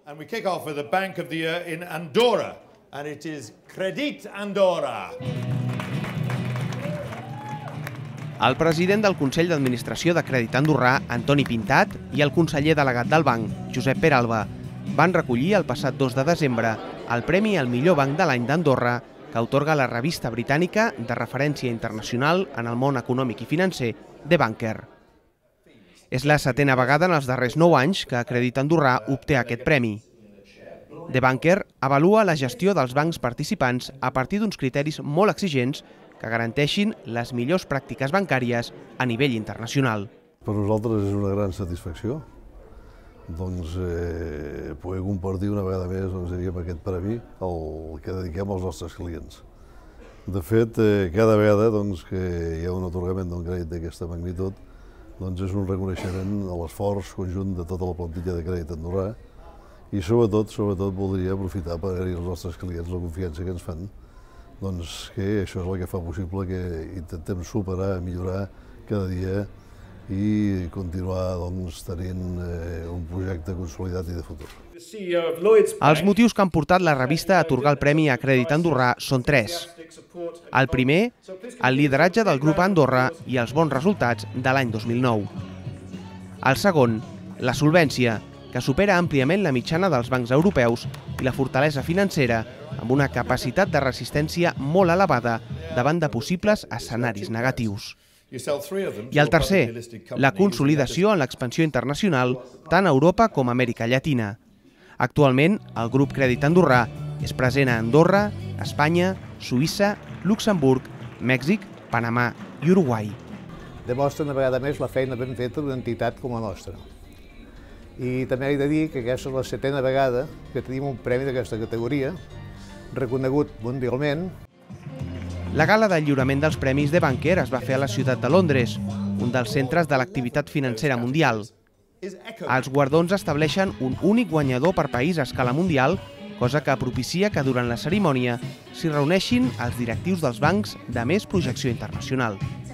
And we kick off with the Bank of the Year in Andorra, and it is Credit Andorra. El president del Consell d'Administració de Crèdit Andorrà, Antoni Pintat, i el conseller delegat del banc, Josep Peralba, van recollir el passat 2 de desembre el Premi al millor banc de l'any d'Andorra que atorga la revista britànica de referència internacional en el món econòmic i financer, The Banker. És la 7a vegada en els darrers 9 anys que Crèdit Andorrà obté aquest premi. The Banker avalua la gestió dels bancs participants a partir d'uns criteris molt exigents que garanteixin les millors pràctiques bancàries a nivell internacional. Per nosaltres és una gran satisfacció poder compartir una vegada més aquest premi que dediquem als nostres clients. De fet, cada vegada que hi ha un atorgament d'un crèdit d'aquesta magnitud és un reconeixement a l'esforç conjunt de tota la plantilla de Crèdit Andorrà i sobretot voldria aprofitar per agrair als nostres clients la confiança que ens fan, que això és el que fa possible que intentem superar, millorar cada dia i continuar tenint un projecte consolidat i de futur. Els motius que han portat la revista a atorgar el Premi a Crèdit Andorrà són 3. El primer, el lideratge del grup Andorra i els bons resultats de l'any 2009. El segon, la solvència, que supera àmpliament la mitjana dels bancs europeus i la fortalesa financera amb una capacitat de resistència molt elevada davant de possibles escenaris negatius. I el tercer, la consolidació en l'expansió internacional tant a Europa com a Amèrica Llatina. Actualment, el grup Crèdit Andorrà és present a Andorra, Espanya, Suïssa, Luxemburg, Mèxic, Panamà i Uruguai. Demostra una vegada més la feina ben feta d'una entitat com la nostra. I també he de dir que aquesta és la 7a vegada que tenim un premi d'aquesta categoria, reconegut mundialment. La gala del lliurament dels premis The Banker es va fer a la ciutat de Londres, un dels centres de l'activitat financera mundial. Els guardons estableixen un únic guanyador per país a escala mundial, cosa que propicia que durant la cerimònia s'hi reuneixin els directius dels bancs de més projecció internacional.